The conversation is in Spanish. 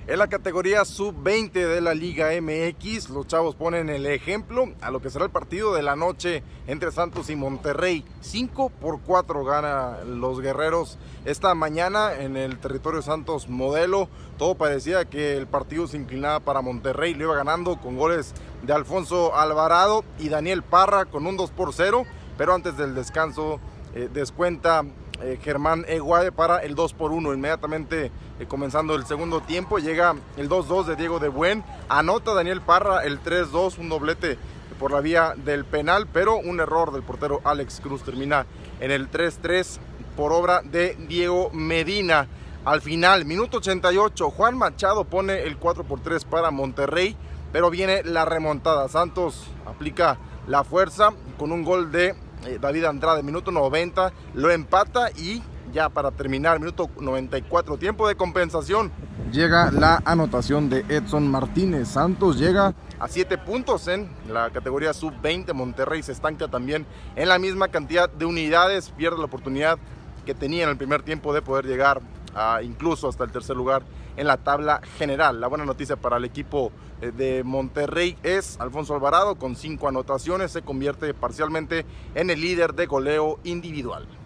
En la categoría sub-20 de la Liga MX, los chavos ponen el ejemplo a lo que será el partido de la noche entre Santos y Monterrey. 5-4 gana los guerreros esta mañana en el territorio Santos Modelo. Todo parecía que el partido se inclinaba para Monterrey, lo iba ganando con goles de Alfonso Alvarado y Daniel Parra con un 2-0, pero antes del descanso descuenta Germán Eguade para el 2-1. Inmediatamente comenzando el segundo tiempo llega el 2-2 de Diego de Buen, anota Daniel Parra el 3-2, un doblete por la vía del penal, pero un error del portero Alex Cruz termina en el 3-3 por obra de Diego Medina. Al final, minuto 88, Juan Machado pone el 4-3 para Monterrey, pero viene la remontada. Santos aplica la fuerza con un gol de David Andrade, minuto 90, lo empata y ya para terminar, minuto 94, tiempo de compensación, llega la anotación de Edson Martínez. Santos llega a 7 puntos en la categoría sub-20, Monterrey se estanca también en la misma cantidad de unidades, pierde la oportunidad que tenía en el primer tiempo de poder llegar incluso hasta el tercer lugar en la tabla general. La buena noticia para el equipo de Monterrey es Alfonso Alvarado con 5 anotaciones, se convierte parcialmente en el líder de goleo individual.